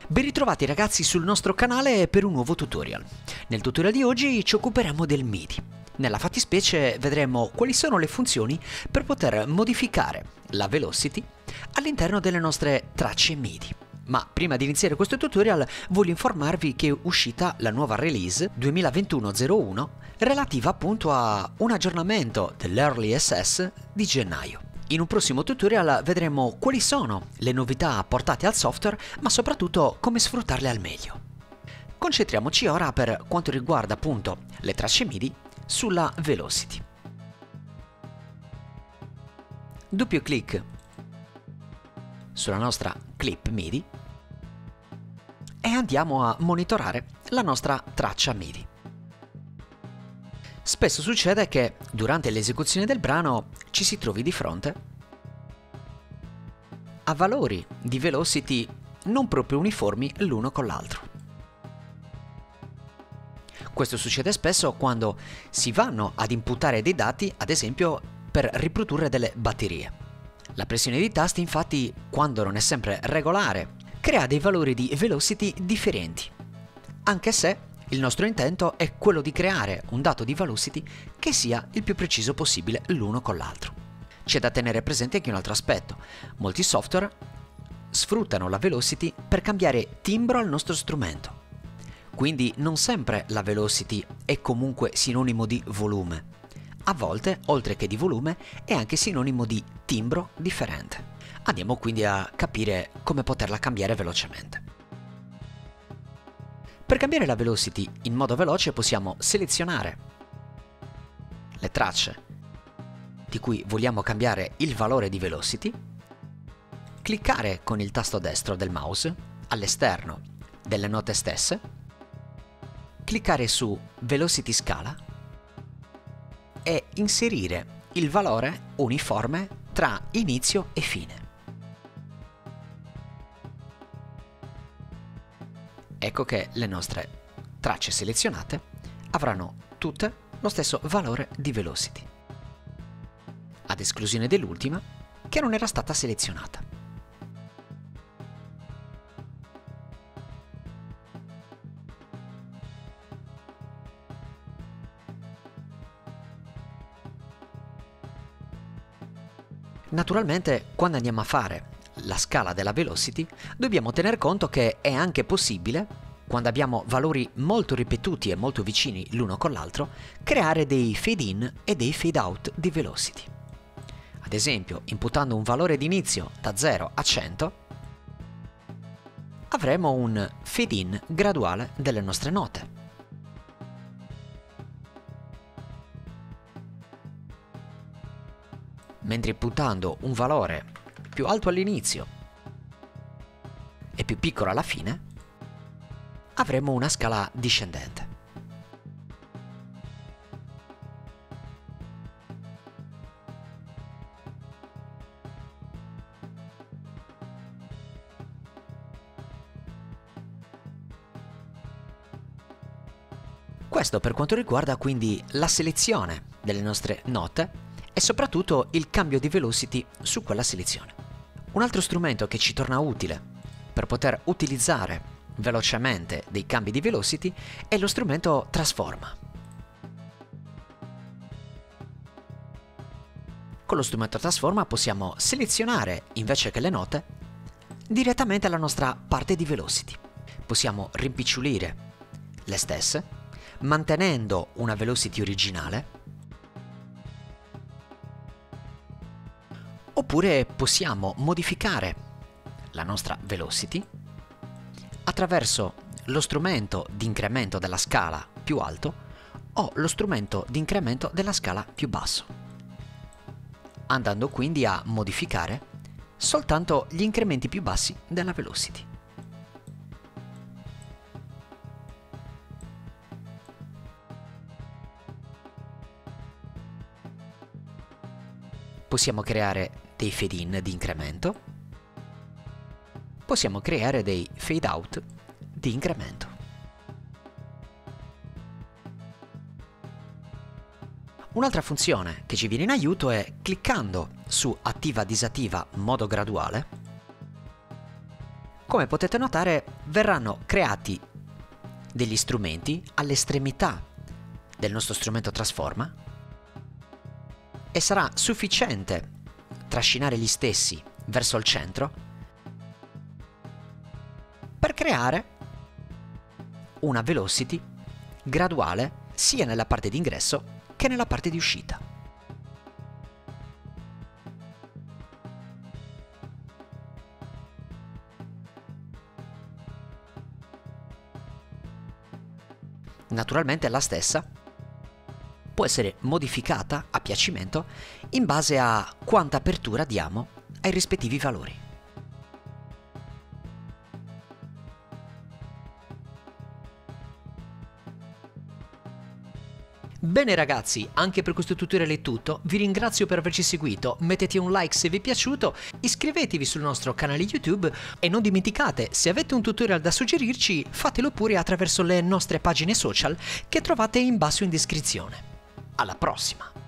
Ben ritrovati ragazzi sul nostro canale per un nuovo tutorial. Nel tutorial di oggi ci occuperemo del MIDI. Nella fattispecie vedremo quali sono le funzioni per poter modificare la velocity all'interno delle nostre tracce MIDI. Ma prima di iniziare questo tutorial voglio informarvi che è uscita la nuova release 2021-01 relativa appunto a un aggiornamento dell'Early SS di gennaio. In un prossimo tutorial vedremo quali sono le novità apportate al software, ma soprattutto come sfruttarle al meglio. Concentriamoci ora per quanto riguarda appunto le tracce MIDI sulla velocity. Doppio clic sulla nostra clip MIDI e andiamo a monitorare la nostra traccia MIDI. Spesso succede che durante l'esecuzione del brano ci si trovi di fronte a valori di velocity non proprio uniformi l'uno con l'altro. Questo succede spesso quando si vanno ad imputare dei dati, ad esempio per riprodurre delle batterie. La pressione dei tasti, infatti, quando non è sempre regolare, crea dei valori di velocity differenti, anche se il nostro intento è quello di creare un dato di velocity che sia il più preciso possibile l'uno con l'altro. C'è da tenere presente anche un altro aspetto: molti software sfruttano la velocity per cambiare timbro al nostro strumento, quindi non sempre la velocity è comunque sinonimo di volume. A volte, oltre che di volume, è anche sinonimo di timbro differente. Andiamo quindi a capire come poterla cambiare velocemente. Per cambiare la velocity in modo veloce possiamo selezionare le tracce di cui vogliamo cambiare il valore di velocity, cliccare con il tasto destro del mouse all'esterno delle note stesse, cliccare su Velocity Scala e inserire il valore uniforme tra inizio e fine. Ecco che le nostre tracce selezionate avranno tutte lo stesso valore di velocity, ad esclusione dell'ultima che non era stata selezionata. Naturalmente, quando andiamo a fare la scala della velocity, dobbiamo tener conto che è anche possibile, quando abbiamo valori molto ripetuti e molto vicini l'uno con l'altro, creare dei fade in e dei fade out di velocity. Ad esempio, imputando un valore di inizio da 0 a 100, avremo un fade in graduale delle nostre note. Mentre imputando un valore più alto all'inizio e più piccolo alla fine, avremo una scala discendente. Questo per quanto riguarda quindi la selezione delle nostre note e soprattutto il cambio di velocity su quella selezione. Un altro strumento che ci torna utile per poter utilizzare velocemente dei cambi di velocity è lo strumento Transforma. Con lo strumento Transforma possiamo selezionare, invece che le note, direttamente la nostra parte di velocity. Possiamo rimpicciolire le stesse, mantenendo una velocity originale, oppure possiamo modificare la nostra velocity attraverso lo strumento di incremento della scala più alto o lo strumento di incremento della scala più basso, andando quindi a modificare soltanto gli incrementi più bassi della velocity. Possiamo creare dei fade in di incremento, possiamo creare dei fade out di incremento. Un'altra funzione che ci viene in aiuto è cliccando su attiva disattiva modo graduale Come potete notare, verranno creati degli strumenti all'estremità del nostro strumento trasforma e sarà sufficiente trascinare gli stessi verso il centro per creare una velocity graduale sia nella parte di ingresso che nella parte di uscita. Naturalmente la stessa può essere modificata a piacimento in base a quanta apertura diamo ai rispettivi valori. Bene ragazzi, anche per questo tutorial è tutto, vi ringrazio per averci seguito, mettete un like se vi è piaciuto, iscrivetevi sul nostro canale YouTube e non dimenticate, se avete un tutorial da suggerirci, fatelo pure attraverso le nostre pagine social che trovate in basso in descrizione. Alla prossima!